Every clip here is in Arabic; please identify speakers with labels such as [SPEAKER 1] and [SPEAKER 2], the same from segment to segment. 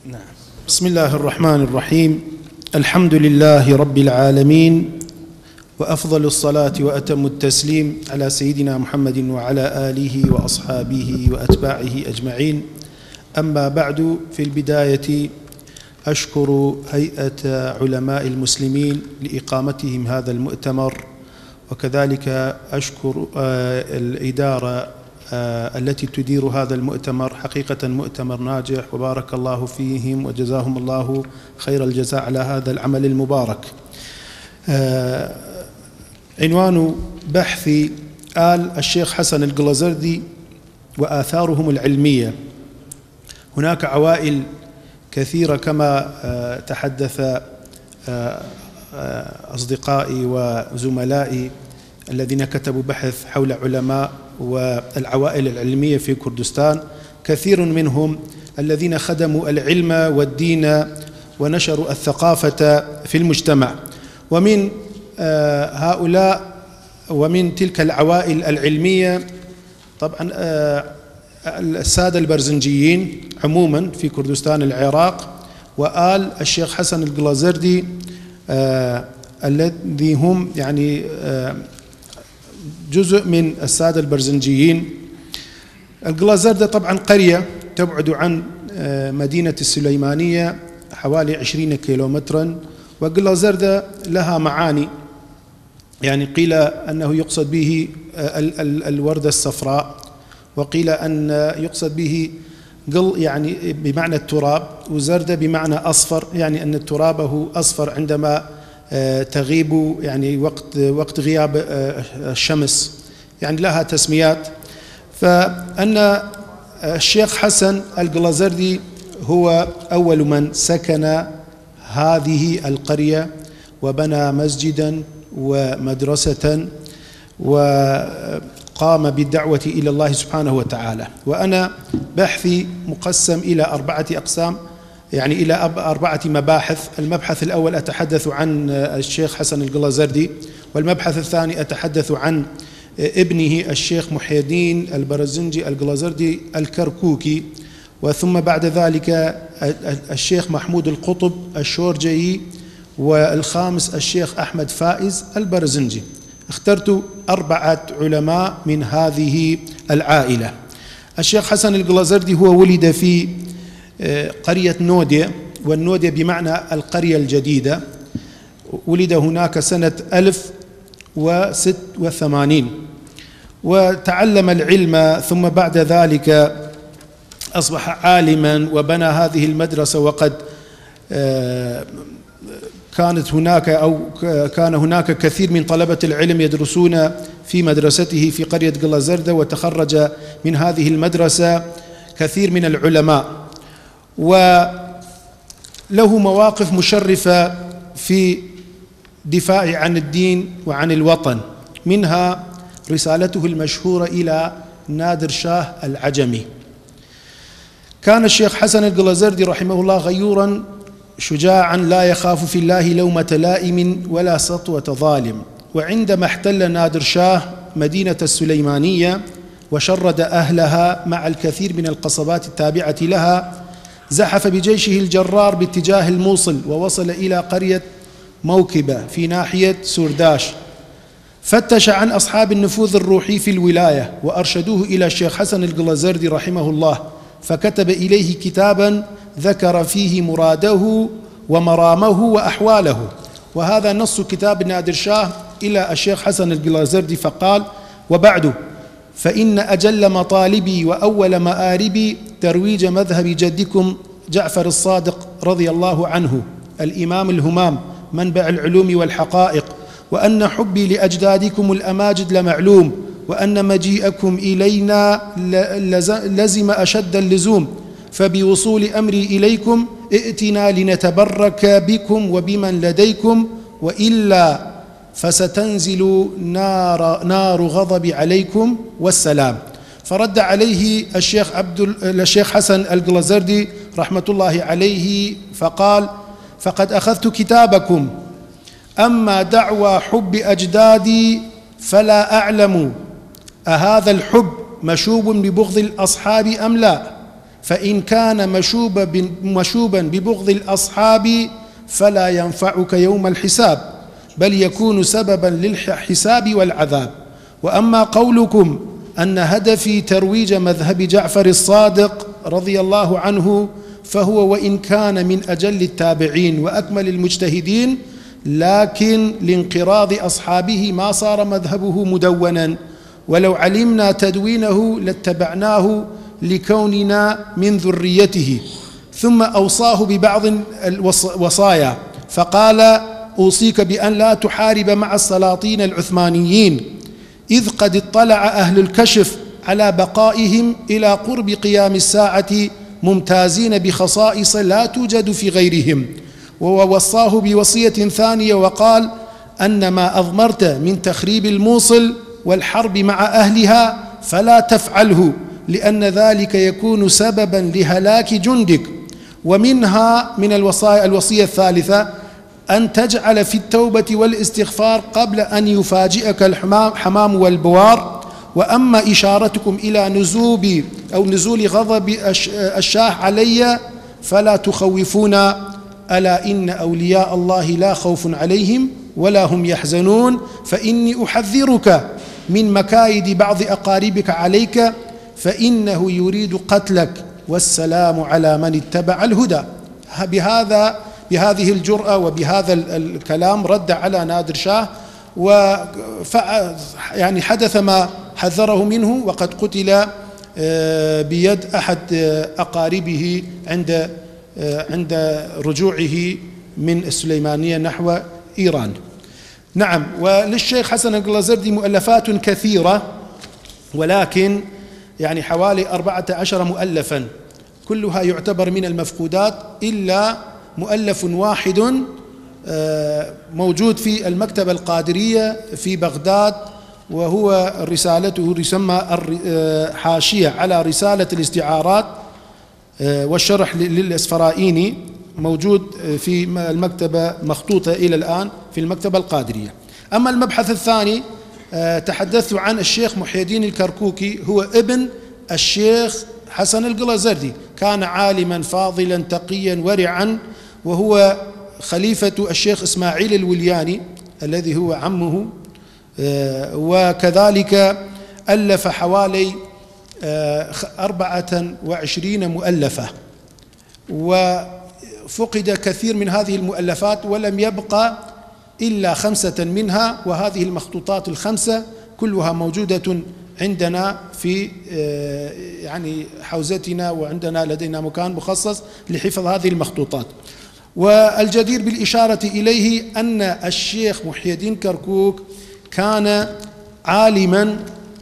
[SPEAKER 1] نعم. بسم الله الرحمن الرحيم. الحمد لله رب العالمين، وأفضل الصلاة وأتم التسليم على سيدنا محمد وعلى آله وأصحابه وأتباعه أجمعين. أما بعد، في البداية أشكر هيئة علماء المسلمين لإقامتهم هذا المؤتمر، وكذلك أشكر الإدارة التي تدير هذا المؤتمر. حقيقة مؤتمر ناجح وبارك الله فيهم وجزاهم الله خير الجزاء على هذا العمل المبارك. عنوان بحثي آل الشيخ حسن القلازردي وآثارهم العلمية. هناك عوائل كثيرة كما تحدث أصدقائي وزملائي الذين كتبوا بحث حول علماء والعوائل العلمية في كردستان. كثير منهم الذين خدموا العلم والدين ونشروا الثقافة في المجتمع، ومن هؤلاء ومن تلك العوائل العلمية طبعا السادة البرزنجيين عموما في كردستان العراق، وآل الشيخ حسن القلازردي الذي هم يعني جزء من السادة البرزنجيين. القلازردة طبعا قرية تبعد عن مدينة السليمانية حوالي 20 كيلومترا، وقلازردة لها معاني، يعني قيل أنه يقصد به الوردة الصفراء، وقيل أن يقصد به قل يعني بمعنى التراب، وزردة بمعنى أصفر، يعني أن ترابه أصفر عندما تغيب يعني وقت غياب الشمس، يعني لها تسميات. فأن الشيخ حسن القلازردي هو أول من سكن هذه القرية وبنى مسجدا ومدرسة وقام بالدعوة إلى الله سبحانه وتعالى. وأنا بحثي مقسم إلى 4 أقسام، يعني إلى 4 مباحث. المبحث الأول أتحدث عن الشيخ حسن القلازردي، والمبحث الثاني أتحدث عن ابنه الشيخ محي الدين البرزنجي القلازردي الكركوكي، وثم بعد ذلك الشيخ محمود القطب الشورجي، والخامس الشيخ أحمد فائز البرزنجي. اخترت 4 علماء من هذه العائلة. الشيخ حسن القلازردي هو ولد في قرية نودية، والنودية بمعنى القرية الجديدة. ولد هناك سنة 1086، وتعلم العلم، ثم بعد ذلك أصبح عالما وبنى هذه المدرسة. وقد كان هناك كثير من طلبة العلم يدرسون في مدرسته في قرية قلازردة، وتخرج من هذه المدرسة كثير من العلماء، وله مواقف مشرفة في دفاع عن الدين وعن الوطن، منها رسالته المشهورة إلى نادر شاه العجمي. كان الشيخ حسن القلازردي رحمه الله غيورا شجاعا لا يخاف في الله لومة لائم ولا سطوة ظالم. وعندما احتل نادر شاه مدينة السليمانية وشرد أهلها مع الكثير من القصبات التابعة لها، زحف بجيشه الجرار باتجاه الموصل، ووصل إلى قرية موكبة في ناحية سورداش. فتش عن أصحاب النفوذ الروحي في الولاية وأرشدوه إلى الشيخ حسن القلازردي رحمه الله، فكتب إليه كتابا ذكر فيه مراده ومرامه وأحواله. وهذا نص كتاب نادر شاه إلى الشيخ حسن القلازردي، فقال: وبعد، فإن أجل مطالبي وأول مآربي ترويج مذهب جدكم جعفر الصادق رضي الله عنه الإمام الهمام منبع العلوم والحقائق، وأن حبي لأجدادكم الأماجد لمعلوم، وأن مجيئكم إلينا لزم أشد اللزوم، فبوصول أمري إليكم ائتنا لنتبرك بكم وبمن لديكم، وإلا فستنزل نار غضب عليكم والسلام. فرد عليه الشيخ حسن القلازردي رحمة الله عليه فقال: فقد أخذت كتابكم، أما دعوى حب أجدادي فلا أعلم أهذا الحب مشوب ببغض الأصحاب أم لا، فإن كان مشوبا ببغض الأصحاب فلا ينفعك يوم الحساب، بل يكون سببا للحساب والعذاب. وأما قولكم أن هدفي ترويج مذهب جعفر الصادق رضي الله عنه، فهو وإن كان من أجل التابعين وأكمل المجتهدين، لكن لانقراض أصحابه ما صار مذهبه مدونا، ولو علمنا تدوينه لاتبعناه لكوننا من ذريته. ثم أوصاه ببعض الوصايا فقال: أوصيك بأن لا تحارب مع السلاطين العثمانيين، إذ قد اطلع أهل الكشف على بقائهم إلى قرب قيام الساعة ممتازين بخصائص لا توجد في غيرهم. ووصاه بوصية ثانية وقال: أن ما أضمرت من تخريب الموصل والحرب مع أهلها فلا تفعله، لأن ذلك يكون سببا لهلاك جندك. ومنها من الوصية الثالثة أن تجعل في التوبة والاستغفار قبل أن يفاجئك الحمام والبوار. وأما إشارتكم إلى نزول غضب الشاه علي فلا تخوفونا، ألا إن أولياء الله لا خوف عليهم ولا هم يحزنون، فإني أحذرك من مكايد بعض أقاربك عليك، فإنه يريد قتلك، والسلام على من اتبع الهدى. بهذه الجرأة وبهذا الكلام رد على نادر شاه، يعني حدث ما حذره منه، وقد قتل بيد أحد أقاربه عند رجوعه من السليمانية نحو إيران. نعم. وللشيخ حسن القلازردي مؤلفات كثيرة، ولكن يعني حوالي 14 مؤلفا، كلها يعتبر من المفقودات، إلا مؤلف واحد موجود في المكتبة القادرية في بغداد، وهو رسالته يسمى حاشية على رسالة الاستعارات والشرح للإسفرائيني، موجود في المكتبة مخطوطة إلى الآن في المكتبة القادرية. أما المبحث الثاني تحدثت عن الشيخ محي الدين الكركوكي، هو ابن الشيخ حسن القلازردي، كان عالما فاضلا تقيا ورعا، وهو خليفة الشيخ إسماعيل الولياني الذي هو عمه. وكذلك ألف حوالي 24 مؤلفة، وفقد كثير من هذه المؤلفات، ولم يبقى إلا 5 منها، وهذه المخطوطات ال5 كلها موجودة عندنا في يعني حوزتنا، وعندنا لدينا مكان مخصص لحفظ هذه المخطوطات. والجدير بالإشارة إليه أن الشيخ محي الدين كركوك كان عالما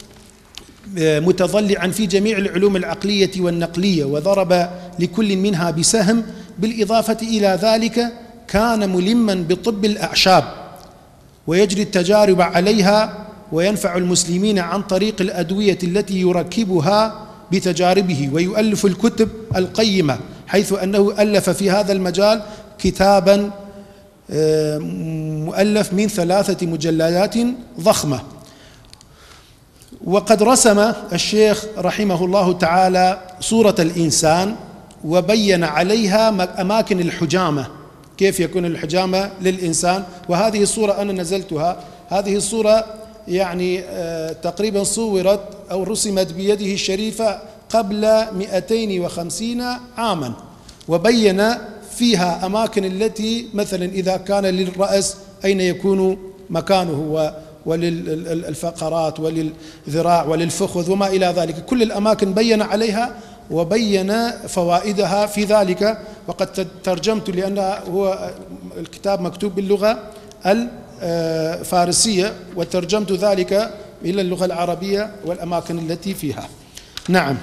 [SPEAKER 1] متضلعا في جميع العلوم العقلية والنقلية، وضرب لكل منها بسهم، بالإضافة إلى ذلك كان ملما بطب الأعشاب ويجري التجارب عليها، وينفع المسلمين عن طريق الأدوية التي يركبها بتجاربه، ويؤلف الكتب القيمة، حيث أنه ألف في هذا المجال كتابا مؤلف من 3 مجلدات ضخمة. وقد رسم الشيخ رحمه الله تعالى صورة الإنسان، وبين عليها أماكن الحجامة، كيف يكون الحجامة للإنسان. وهذه الصورة أنا نزلتها، هذه الصورة يعني تقريبا صورت أو رسمت بيده الشريفة قبل 250 عاما، وبين فيها أماكن التي مثلا إذا كان للرأس أين يكون مكانه، وللفقرات وللذراع وللفخذ وما إلى ذلك، كل الأماكن بين عليها وبين فوائدها في ذلك. وقد ترجمت، لأن هو الكتاب مكتوب باللغة الفارسية، وترجمت ذلك إلى اللغة العربية والأماكن التي فيها. نعم.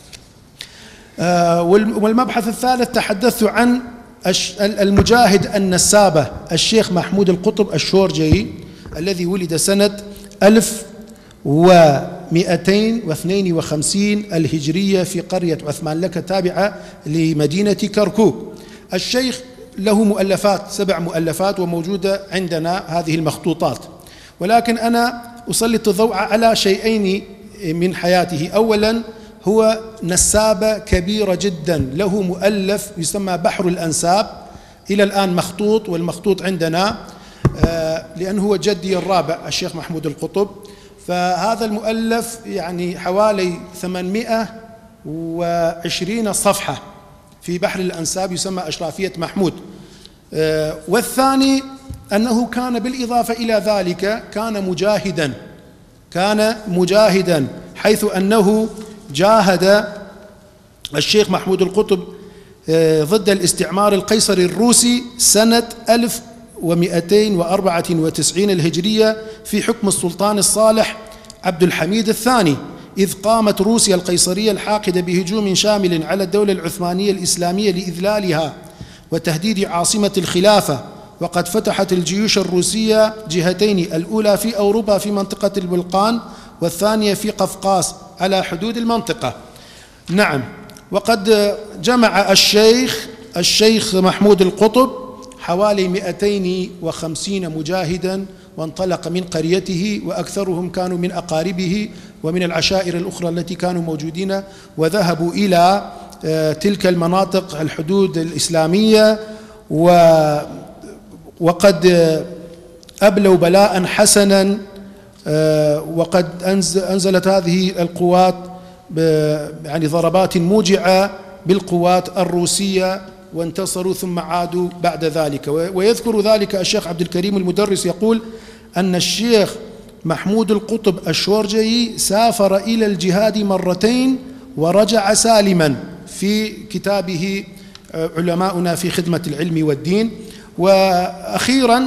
[SPEAKER 1] والمبحث الثالث تحدثت عن المجاهد النسابة الشيخ محمود القطب الشورجي، الذي ولد سنة 1252 الهجرية في قرية عثمان لك تابعة لمدينة كركوك. الشيخ له مؤلفات 7 مؤلفات، وموجودة عندنا هذه المخطوطات، ولكن أنا أسلط الضوء على شيئين من حياته. أولا هو نسابة كبيرة جدا، له مؤلف يسمى بحر الأنساب، إلى الآن مخطوط، والمخطوط عندنا لأنه هو جدي الرابع الشيخ محمود القطب. فهذا المؤلف يعني حوالي 820 صفحة في بحر الأنساب، يسمى أشرافية محمود. والثاني أنه كان بالإضافة إلى ذلك كان مجاهدا حيث أنه جاهد الشيخ محمود القطب ضد الاستعمار القيصري الروسي سنة 1294 الهجرية في حكم السلطان الصالح عبد الحميد الثاني، إذ قامت روسيا القيصرية الحاقدة بهجوم شامل على الدولة العثمانية الإسلامية لإذلالها وتهديد عاصمة الخلافة. وقد فتحت الجيوش الروسية جهتين، الأولى في أوروبا في منطقة البلقان، والثانية في قفقاس على حدود المنطقة. نعم. وقد جمع الشيخ محمود القطب حوالي 250 مجاهدا، وانطلق من قريته، وأكثرهم كانوا من أقاربه ومن العشائر الأخرى التي كانوا موجودين، وذهبوا إلى تلك المناطق الحدود الإسلامية، وقد أبلوا بلاء حسنا. وقد أنزلت هذه القوات يعني ضربات موجعة بالقوات الروسية، وانتصروا ثم عادوا بعد ذلك. ويذكر ذلك الشيخ عبد الكريم المدرس، يقول أن الشيخ محمود القطب الشورجي سافر إلى الجهاد مرتين ورجع سالما، في كتابه علماؤنا في خدمة العلم والدين. وأخيرا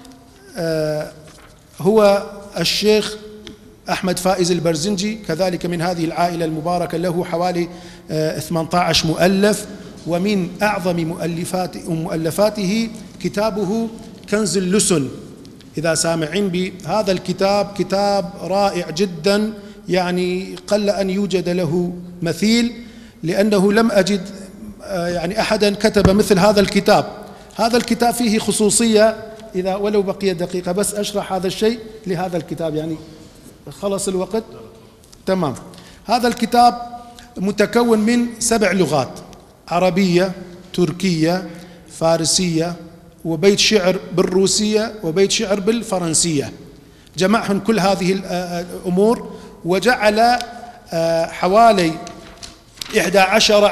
[SPEAKER 1] هو الشيخ أحمد فائز البرزنجي، كذلك من هذه العائلة المباركة، له حوالي 18 مؤلف، ومن أعظم مؤلفاته كتابه كنز اللسن. إذا سامعين بهذا الكتاب، كتاب رائع جدا، يعني قل أن يوجد له مثيل، لأنه لم أجد يعني أحدا كتب مثل هذا الكتاب. هذا الكتاب فيه خصوصية، إذا ولو بقي دقيقة بس أشرح هذا الشيء لهذا الكتاب، يعني خلص الوقت تمام. هذا الكتاب متكون من 7 لغات: عربية، تركية، فارسية، وبيت شعر بالروسية، وبيت شعر بالفرنسية. جمعهم كل هذه الأمور، وجعل حوالي 11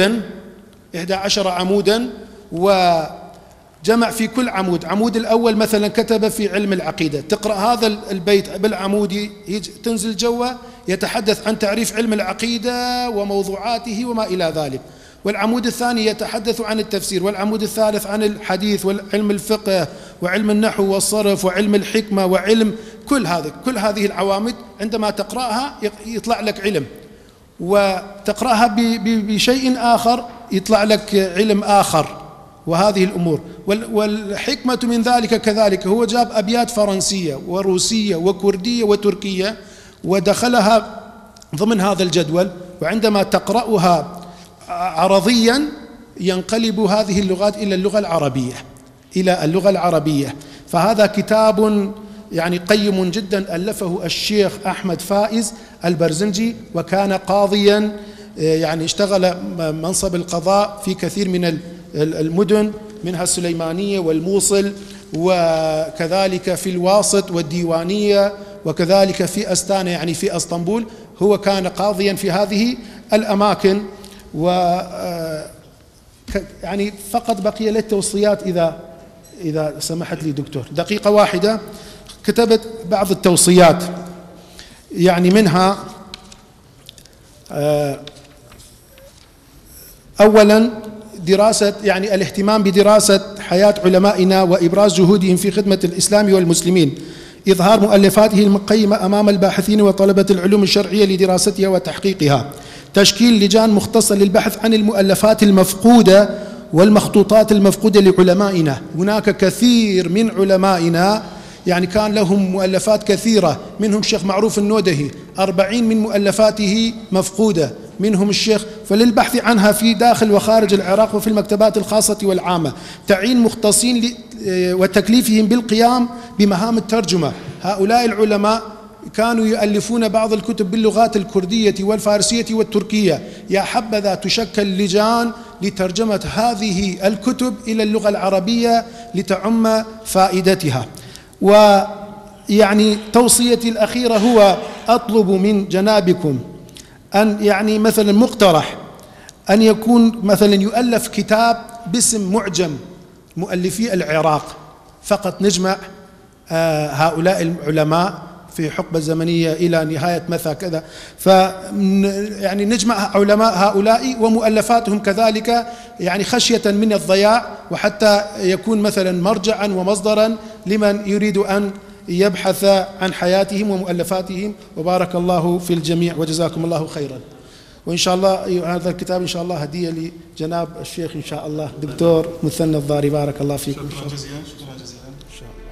[SPEAKER 1] عمودا، وجمع في كل عمود الأول مثلا كتب في علم العقيدة، تقرأ هذا البيت بالعمود تنزل جوه يتحدث عن تعريف علم العقيدة وموضوعاته وما إلى ذلك. والعمود الثاني يتحدث عن التفسير، والعمود الثالث عن الحديث وعلم الفقه وعلم النحو والصرف وعلم الحكمة وعلم كل هذه العوامد. عندما تقرأها يطلع لك علم، وتقرأها بشيء آخر يطلع لك علم آخر، وهذه الأمور. والحكمة من ذلك كذلك، هو جاب أبيات فرنسية وروسية وكردية وتركية ودخلها ضمن هذا الجدول، وعندما تقرأها عرضيا ينقلب هذه اللغات إلى اللغة العربية. فهذا كتاب يعني قيم جدا، ألفه الشيخ أحمد فائز البرزنجي، وكان قاضيا، يعني اشتغل منصب القضاء في كثير من المدن، منها السليمانية والموصل، وكذلك في الواسط والديوانية، وكذلك في أستانا يعني في أسطنبول. هو كان قاضيا في هذه الأماكن. يعني فقط بقي للتوصيات، إذا سمحت لي دكتور دقيقة واحدة. كتبت بعض التوصيات، يعني منها أولا دراسة، يعني الاهتمام بدراسة حياة علمائنا وإبراز جهودهم في خدمة الإسلام والمسلمين، إظهار مؤلفاته المقيمة أمام الباحثين وطلبة العلوم الشرعية لدراستها وتحقيقها، تشكيل لجان مختصة للبحث عن المؤلفات المفقودة والمخطوطات المفقودة لعلمائنا. هناك كثير من علمائنا يعني كان لهم مؤلفات كثيرة، منهم الشيخ معروف النودهي 40 من مؤلفاته مفقودة، منهم الشيخ، فللبحث عنها في داخل وخارج العراق وفي المكتبات الخاصة والعامة. تعيين مختصين وتكليفهم بالقيام بمهام الترجمة. هؤلاء العلماء كانوا يؤلفون بعض الكتب باللغات الكردية والفارسية والتركية، يا حبذا تشكل لجان لترجمة هذه الكتب إلى اللغة العربية لتعم فائدتها. ويعني توصيتي الأخيرة هو أطلب من جنابكم أن يعني مثلا مقترح أن يكون مثلا يؤلف كتاب باسم معجم مؤلفي العراق فقط، نجمع هؤلاء العلماء في حقبة زمنية إلى نهاية مثلا كذا، يعني نجمع علماء هؤلاء ومؤلفاتهم كذلك، يعني خشية من الضياع، وحتى يكون مثلا مرجعا ومصدرا لمن يريد أن يبحث عن حياتهم ومؤلفاتهم. وبارك الله في الجميع وجزاكم الله خيرا. وإن شاء الله هذا الكتاب إن شاء الله هدية لجناب الشيخ إن شاء الله دكتور مثنى الضاري. بارك الله فيكم.
[SPEAKER 2] شكرا جزيلا. شكرا جزيلا. إن شاء الله.